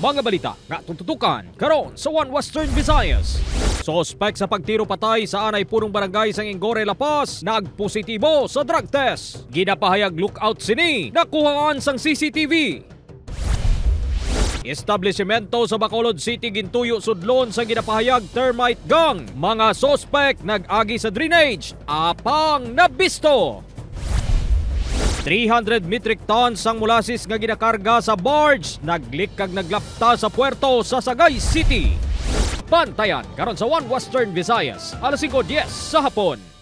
Mga balita nga tutukan karon sa One Western Visayas. Sospek sa pagtiro patay sa anay punong barangay sa Ingore, La Paz nagpositibo sa drug test. Ginapahayag lookout sini nakuhaan sang CCTV. Establishmento sa Bacolod City gintuyo sudlon sa ginapahayag termite gang. Mga sospek nag-agi sa drainage apang nabisto. 300 metric tons sang molasses nga ginakarga sa barge naglik kag naglapta sa puerto sa Sagay City. Bantayan karon sa One Western Visayas alas 5:10 sa hapon.